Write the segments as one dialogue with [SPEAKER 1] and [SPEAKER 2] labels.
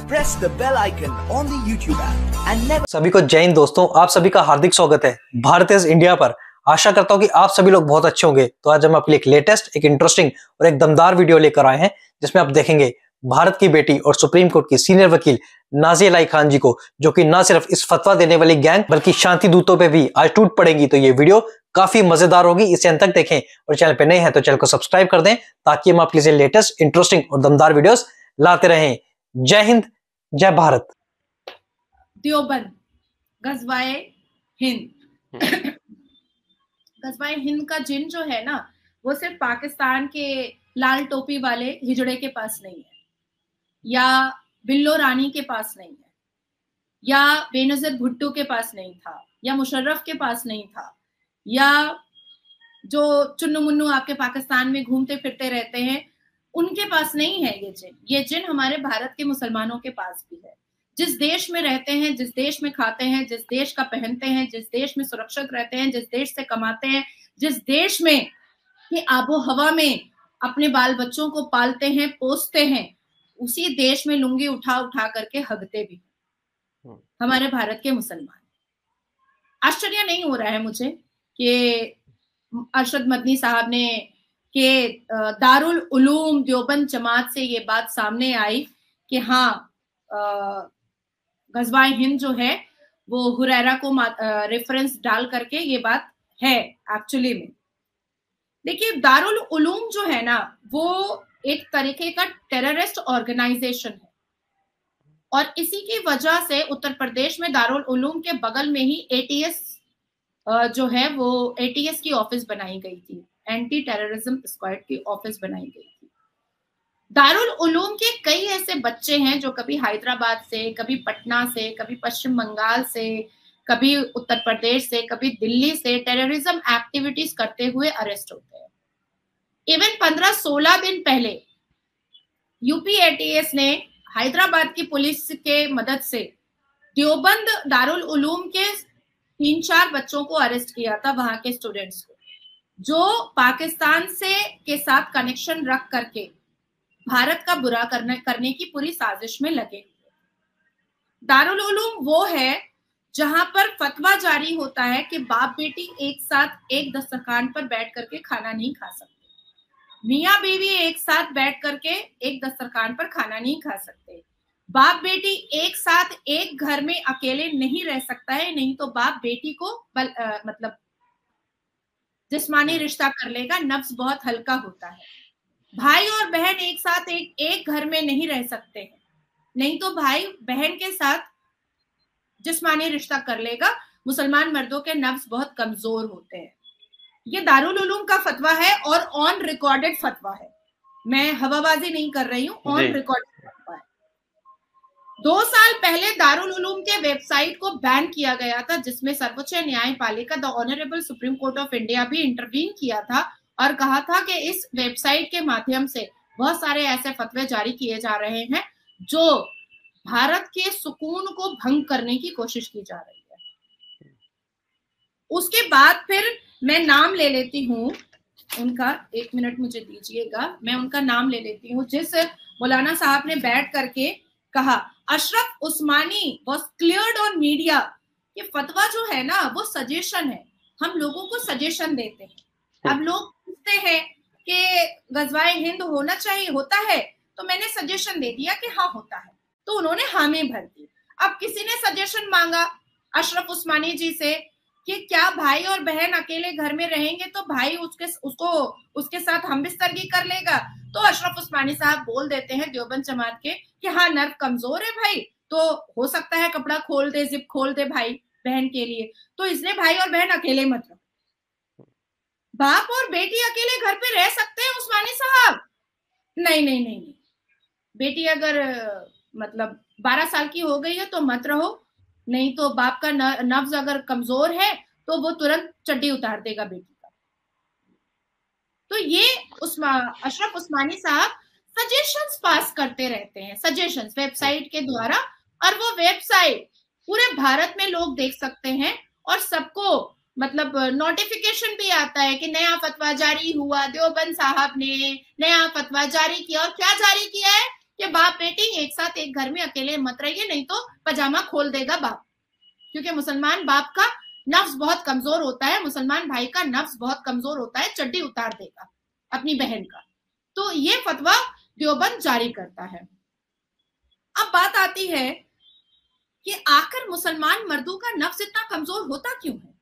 [SPEAKER 1] press the bell icon on the YouTube app and never...
[SPEAKER 2] सभी को जय हिंद दोस्तों, आप सभी का हार्दिक स्वागत है भारत इज इंडिया पर। आशा करता हूं कि आप सभी लोग बहुत अच्छे होंगे। तो आज हम आपके लिए एक लेटेस्ट, एक इंटरेस्टिंग और एक दमदार वीडियो लेकर आए हैं, जिसमें आप देखेंगे भारत की बेटी और सुप्रीम कोर्ट की सीनियर वकील नाज़िया इलाही खान जी को, जो कि न सिर्फ इस फतवा देने वाली गैंग बल्कि शांति दूतों पे भी आज टूट पड़ेंगी। तो ये वीडियो काफी मजेदार होगी, इसे अंत तक देखें और चैनल पे नए हैं तो चैनल को सब्सक्राइब कर दें, ताकि हम आपके लिए लेटेस्ट, इंटरेस्टिंग और दमदार वीडियोस लाते रहें। जय हिंद, जय भारत।
[SPEAKER 3] देवबंद गजवाए हिंद गजवाए हिंद का जिन जो है ना, वो सिर्फ पाकिस्तान के लाल टोपी वाले हिजड़े के पास नहीं है, या बिल्लो रानी के पास नहीं है, या बेनजीर भुट्टो के पास नहीं था, या मुशर्रफ के पास नहीं था, या जो चुन्नू मुन्नू आपके पाकिस्तान में घूमते फिरते रहते हैं उनके पास नहीं है ये जिन हमारे भारत के मुसलमानों के पास भी है। जिस देश में रहते हैं, जिस देश में खाते हैं, जिस देश का पहनते हैं, जिस देश में सुरक्षित रहते हैं, जिस देश से कमाते हैं, जिस देश में कि आबो हवा में अपने बाल बच्चों को पालते हैं, पोसते हैं, उसी देश में लुंगी उठा उठा करके हगते भी हमारे भारत के मुसलमान। आश्चर्य नहीं हो रहा है मुझे कि अरशद मदनी साहब ने कि दारुल उलूम देवबंद जमात से ये बात सामने आई कि हाँ, गजवाए हिंद जो है वो हुरैरा को रेफरेंस डाल करके ये बात है एक्चुअली में। देखिए, दारुल उलूम जो है ना, वो एक तरीके का टेररिस्ट ऑर्गेनाइजेशन है, और इसी की वजह से उत्तर प्रदेश में दारुल उलूम के बगल में ही एटीएस जो है वो एटीएस की ऑफिस बनाई गई थी, एंटी टेररिज्म स्क्वाड की ऑफिस बनाई गई थी। दारुल उलूम के कई ऐसे बच्चे हैं जो कभी हैदराबाद से, कभी पटना से, कभी पश्चिम बंगाल से, कभी उत्तर प्रदेश से, कभी दिल्ली से टेररिज्म एक्टिविटीज करते हुए अरेस्ट होते हैं। इवन 15-16 दिन पहले यूपी एटीएस ने हैदराबाद की पुलिस के मदद से देवबंद दारुल उलूम के 3-4 बच्चों को अरेस्ट किया था, वहां के स्टूडेंट्स को, जो पाकिस्तान से के साथ कनेक्शन रख करके भारत का बुरा करने की पूरी साजिश में लगे। दारुल उलूम वो है जहां पर फतवा जारी होता है कि बाप बेटी एक साथ एक दस्तरखान पर बैठ करके खाना नहीं खा सकते, मियाँ बीवी एक साथ बैठ करके एक दस्तरखान पर खाना नहीं खा सकते, बाप बेटी एक साथ एक घर में अकेले नहीं रह सकता है, नहीं तो बाप बेटी को मतलब जिस्मानी रिश्ता कर लेगा, नफ्स बहुत हल्का होता है। भाई और बहन एक साथ एक घर में नहीं रह सकते हैं, नहीं तो भाई बहन के साथ जिस्मानी रिश्ता कर लेगा। मुसलमान मर्दों के नफ्स बहुत कमजोर होते हैं। ये दारुल उलूम का फतवा है और ऑन रिकॉर्डेड फतवा है, मैं हवाबाजी नहीं कर रही हूँ, ऑन रिकॉर्डेड फतवा है। 2 साल पहले दारुल उलूम के वेबसाइट को बैन किया गया था, जिसमें सर्वोच्च न्यायपालिका the honourable supreme court of India भी इंटरवीन किया था और कहा था कि इस वेबसाइट के माध्यम से बहुत सारे ऐसे फतवे जारी किए जा रहे हैं जो भारत के सुकून को भंग करने की कोशिश की जा रही है। उसके बाद फिर मैं नाम ले लेती हूँ उनका, 1 मिनट मुझे दीजिएगा, मैं उनका नाम ले लेती हूँ, जिस मौलाना साहब ने बैठ करके कहा, Ashraf Usmani was cleared on media. ये फतवा जो है ना, वो सजेशन है, हम लोगों को सजेशन देते हैं। अब लोग पूछते हैं कि गजवाए हिंद होना चाहिए, होता है, तो मैंने सजेशन दे दिया कि हाँ होता है, तो उन्होंने हामी भर दी। अब किसी ने सजेशन मांगा अशरफ उस्मानी जी से कि क्या भाई और बहन अकेले घर में रहेंगे तो भाई उसके साथ हमबिस्तरगी कर लेगा, तो अशरफ उस्मानी साहब बोल देते हैं देवबंद जमात के कि हाँ, नर्व कमजोर है भाई, तो हो सकता है कपड़ा खोल दे, जिप खोल दे भाई बहन के लिए, तो इसलिए भाई और बहन अकेले मत रहो। बाप और बेटी अकेले घर पे रह सकते हैं उस्मानी साहब? नहीं नहीं नहीं नहीं, बेटी अगर मतलब 12 साल की हो गई है तो मत रहो, नहीं तो बाप का नफ्स अगर कमजोर है तो वो तुरंत चड्डी उतार देगा बेटी का। तो ये अशरफ उस्मानी साहब सजेशंस पास करते रहते हैं, सजेशंस वेबसाइट के द्वारा, और वो वेबसाइट पूरे भारत में लोग देख सकते हैं और सबको मतलब नोटिफिकेशन भी आता है कि नया फतवा जारी हुआ, देवबंद साहब ने नया फतवा जारी किया। और क्या जारी किया है कि बाप बेटी एक साथ एक घर में अकेले मत रहिए, नहीं तो पजामा खोल देगा बाप। क्योंकि मुसलमान बाप का नफ्स बहुत कमजोर होता है, मुसलमान भाई का नफ्स बहुत कमजोर होता है, चड्डी उतार देगा अपनी बहन का। तो ये फतवा देवबंद जारी करता है। अब बात आती है कि आखिर मुसलमान मर्दों का नफ्स इतना कमजोर होता क्यों है?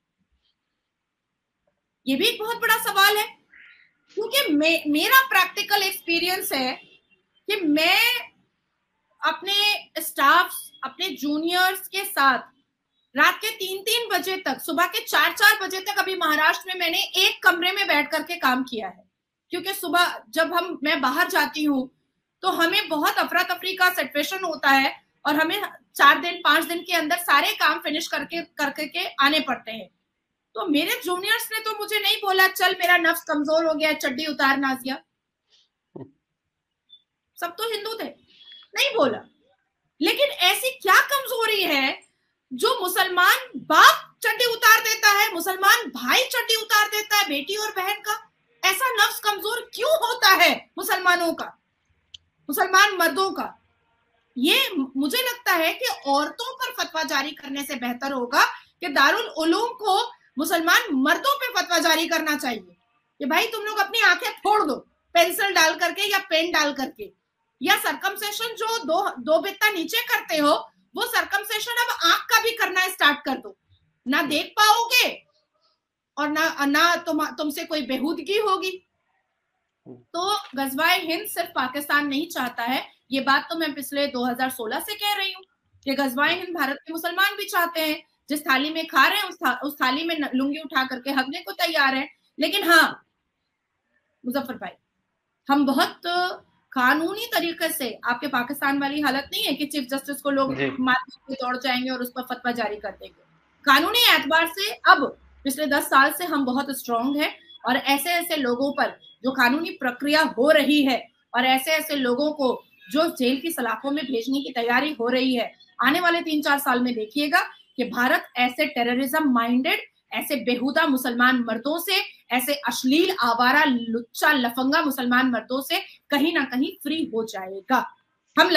[SPEAKER 3] ये भी एक बहुत बड़ा सवाल है। क्योंकि मेरा प्रैक्टिकल एक्सपीरियंस है कि मैं अपने स्टाफ, अपने जूनियर्स के साथ रात के 3-3 बजे तक, सुबह के 4-4 बजे तक अभी महाराष्ट्र में मैंने एक कमरे में बैठ करके काम किया है। क्योंकि सुबह जब मैं बाहर जाती हूँ तो हमें बहुत अफरा तफरी का सिचुएशन होता है और हमें 4 दिन 5 दिन के अंदर सारे काम फिनिश करके आने पड़ते हैं। तो मेरे जूनियर्स ने तो मुझे नहीं बोला चल मेरा नफ्स कमजोर हो गया, चड्डी उतार नाजिया, सब तो हिंदू थे, नहीं बोला। लेकिन ऐसी क्या कमजोरी है जो मुसलमान बाप चड्डी उतार देता है, मुसलमान भाई चड्डी उतार देता है बेटी और बहन का? ऐसा नफ्स कमजोर क्यों होता है मुसलमानों का, मुसलमान मर्दों का? ये मुझे लगता है कि औरतों पर फतवा जारी करने से बेहतर होगा कि दारुल उलूम को मुसलमान मर्दों पे फतवा जारी करना चाहिए कि भाई तुम लोग अपनी आंखें फोड़ दो पेंसिल डाल करके या पेन डाल करके, या सर्कमसेशन जो दो बित्ता नीचे करते हो वो सर्कमसेशन अब आंख का भी करना स्टार्ट कर दो, ना देख पाओगे और ना तुमसे कोई बेहूदगी होगी। तो गजवाए हिंद सिर्फ पाकिस्तान नहीं चाहता है, ये बात तो मैं पिछले 2016 से कह रही हूँ कि गजवाए हिंद भारत के मुसलमान भी चाहते हैं, जिस थाली में खा रहे हैं उस थाली में लुंगी उठा करके हगने को तैयार है। लेकिन हाँ मुजफ्फर भाई, हम बहुत कानूनी तरीके से, आपके पाकिस्तान वाली हालत नहीं है कि चीफ जस्टिस को लोग मारने के दौड़ जाएंगे और उस पर फतवा जारी कर देंगे। कानूनी एतबार से अब पिछले 10 साल से हम बहुत स्ट्रांग हैं और ऐसे ऐसे लोगों पर जो कानूनी प्रक्रिया हो रही है और ऐसे ऐसे लोगों को जो जेल की सलाखों में भेजने की तैयारी हो रही है, आने वाले 3-4 साल में देखिएगा कि भारत ऐसे टेररिज्म माइंडेड, ऐसे बेहुदा मुसलमान मर्दों से, ऐसे अश्लील आवारा लुच्चा लफंगा मुसलमान मर्दों से कहीं ना कहीं फ्री हो जाएगा। हम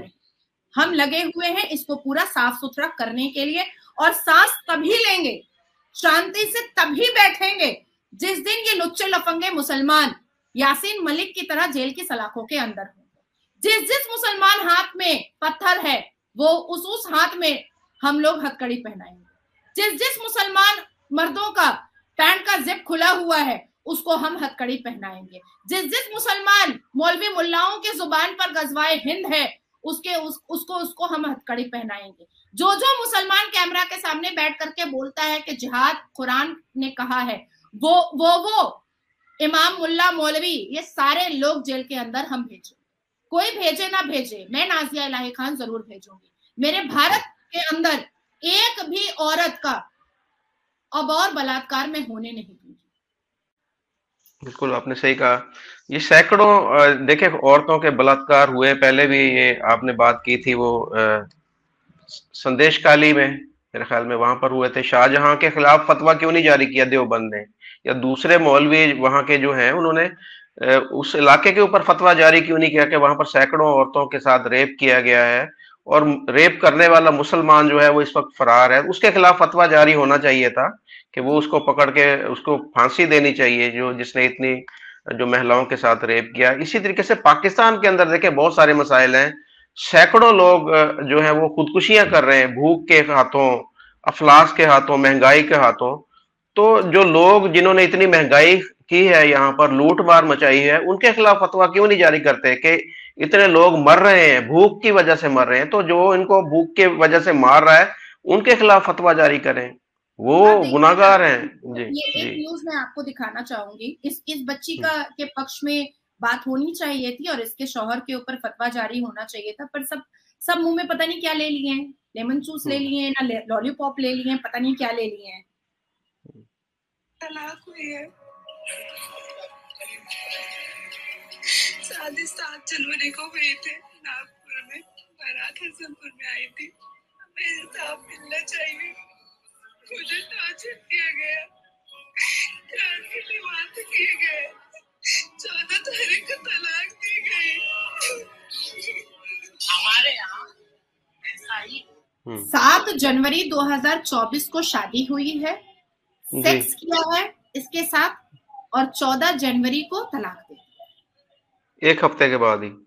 [SPEAKER 3] लगे हुए हैं इसको पूरा साफ सुथरा करने के लिए, और सांस तभी लेंगे, शांति से तभी बैठेंगे जिस दिन ये लुच्चे लफंगे मुसलमान यासीन मलिक की तरह जेल की सलाखों के अंदर होंगे। जिस मुसलमान हाथ में पत्थर है वो उस हाथ में हम लोग हथकड़ी पहनाएंगे। जिस मुसलमान मर्दों का पैंट का जिप खुला हुआ है उसको हम हथकड़ी पहनाएंगे। जिस मुसलमान मौलवी मुल्लाओं के जुबान पर गजवाए हिंद है उसको हम हथकड़ी पहनाएंगे। जो मुसलमान कैमरा के सामने बैठ करके बोलता है कि जिहाद कुरान ने कहा है, वो इमाम मुल्ला मौलवी, ये सारे लोग जेल के अंदर हम भेजें। कोई भेजे ना भेजे, मैं नाजिया इलाही खान जरूर भेजूंगी। मेरे भारत के अंदर एक भी औरत का अब और बलात्कार में होने नहीं दूंगी।
[SPEAKER 4] बिल्कुल आपने सही कहा। ये सैकड़ों देखे औरतों के बलात्कार हुए, पहले भी ये आपने बात की थी वो संदेश काली में, मेरे ख्याल में वहां पर हुए थे। शाहजहां के खिलाफ फतवा क्यों नहीं जारी किया देवबंद ने, या दूसरे मौलवी वहां के जो हैं उन्होंने उस इलाके के ऊपर फतवा जारी क्यों नहीं किया कि वहां पर सैकड़ों औरतों के साथ रेप किया गया है और रेप करने वाला मुसलमान जो है वो इस वक्त फरार है, उसके खिलाफ फतवा जारी होना चाहिए था कि वो उसको पकड़ के उसको फांसी देनी चाहिए जो जिसने इतनी जो महिलाओं के साथ रेप किया। इसी तरीके से पाकिस्तान के अंदर देखे बहुत सारे मसाइल हैं, सैकड़ों लोग जो है वो खुदकुशियां कर रहे हैं भूख के हाथों, अफलास के हाथों, महंगाई के हाथों। तो जो लोग जिन्होंने इतनी महंगाई की है, यहाँ पर लूट मार मचाई है, उनके खिलाफ फतवा क्यों नहीं जारी करते कि इतने लोग मर रहे हैं, भूख की वजह से मर रहे हैं, तो जो इनको भूख के वजह से मार रहा है उनके खिलाफ फतवा जारी करें, वो गुनाहगार हैं। जी
[SPEAKER 3] ये एक न्यूज मैं आपको दिखाना चाहूंगी, इस बच्ची के पक्ष में बात होनी चाहिए थी और इसके शौहर के ऊपर फतवा जारी होना चाहिए था, पर सब मुंह में पता नहीं क्या ले लिए हैं, लेमन जूस ले लिए हैं, ना लॉलीपॉप ले लिए हैं, पता नहीं क्या ले लिए हैं।
[SPEAKER 5] तलाक हुई है, शादी 7 जनवरी को हुई थी नागपुर में, बारात हसनपुर में आई थी। हमें इंसाफ मिलना चाहिए, मुझे टॉर्चर किया गया, जान के डिमांड किए गए, 14 तारीख को तलाक दी गई।
[SPEAKER 3] 7 जनवरी 2024 को शादी हुई है, सेक्स किया है इसके साथ, और 14 जनवरी को तलाक दे दिया।
[SPEAKER 4] 1 हफ्ते के बाद ही।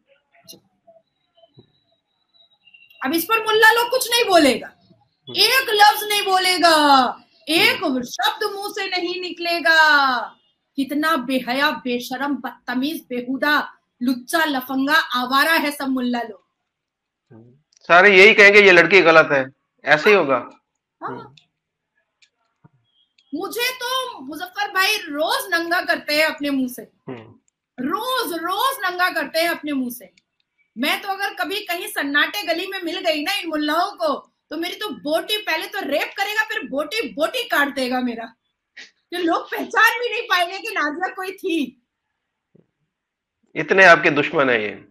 [SPEAKER 3] अब इस पर मुल्ला लोग कुछ नहीं बोलेगा, एक लफ्ज नहीं बोलेगा, एक शब्द मुंह से नहीं निकलेगा। कितना बेहया, बेशरम, बदतमीज, बेहुदा, लुच्चा, लफंगा, आवारा है सब मुल्ला लोग।
[SPEAKER 4] सारे यही कहेंगे ये लड़की गलत है, ऐसे ही होगा।
[SPEAKER 3] हाँ। मुझे तो मुजफ्फर भाई रोज नंगा करते हैं अपने मुंह से, रोज रोज नंगा करते हैं अपने मुंह से। मैं तो अगर कभी कहीं सन्नाटे गली में मिल गई ना इन मुल्लाओं को, तो मेरी तो बोटी पहले तो रेप करेगा, फिर बोटी बोटी काट देगा मेरा, जो लोग पहचान भी नहीं पाएंगे कि नाजिया कोई थी।
[SPEAKER 4] इतने आपके दुश्मन है ये।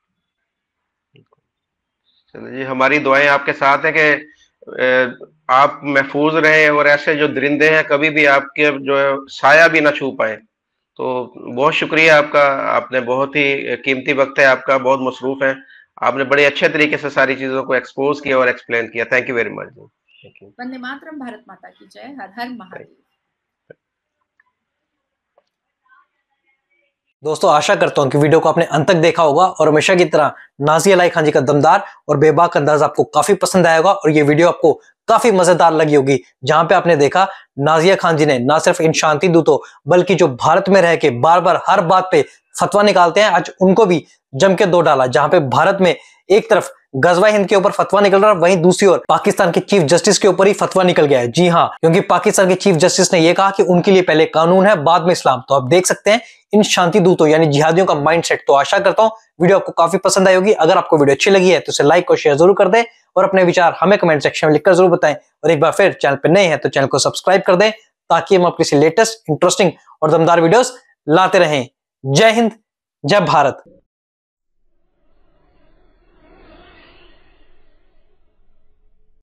[SPEAKER 4] चलिए, हमारी दुआएं आपके साथ है कि आप महफूज रहें और ऐसे जो दरिंदे हैं कभी भी आपके जो है साया भी ना छू पाए। तो बहुत शुक्रिया आपका, आपने बहुत ही कीमती वक्त है आपका, बहुत मसरूफ है, आपने बड़े अच्छे तरीके से सारी चीजों को एक्सपोज किया और एक्सप्लेन किया। Thank you very much. Thank you.
[SPEAKER 3] Vande Mataram, Bharat माता की जय, हर हर महादेव।
[SPEAKER 2] दोस्तों आशा करता हूं कि वीडियो को आपने अंत तक देखा होगा और हमेशा की तरह नाज़िया अलाई खान जी का दमदार और बेबाक अंदाज आपको काफी पसंद आया होगा और ये वीडियो आपको काफी मजेदार लगी होगी, जहां पे आपने देखा नाज़िया खान जी ने ना सिर्फ इन शांति दूतों बल्कि जो भारत में रह के बार बार हर बात पे फतवा निकालते हैं, आज उनको भी जम के दो डाला। जहां पे भारत में एक तरफ गजवा हिंद के ऊपर फतवा निकल रहा है, वहीं दूसरी ओर पाकिस्तान के चीफ जस्टिस के ऊपर ही फतवा निकल गया है। जी हाँ, क्योंकि पाकिस्तान के चीफ जस्टिस ने यह कहा कि उनके लिए पहले कानून है बाद में इस्लाम। तो आप देख सकते हैं इन शांति दूतों यानी जिहादियों का माइंडसेट। तो आशा करता हूं वीडियो आपको काफी पसंद आई होगी। अगर आपको वीडियो अच्छी लगी है तो इसे लाइक और शेयर जरूर कर दें और अपने विचार हमें कमेंट सेक्शन में लिखकर जरूर बताएं। और एक बार फिर चैनल पर नए हैं तो चैनल को सब्सक्राइब कर दें ताकि हम आपके लेटेस्ट, इंटरेस्टिंग और दमदार वीडियोस लाते रहें। जय हिंद, जय भारत।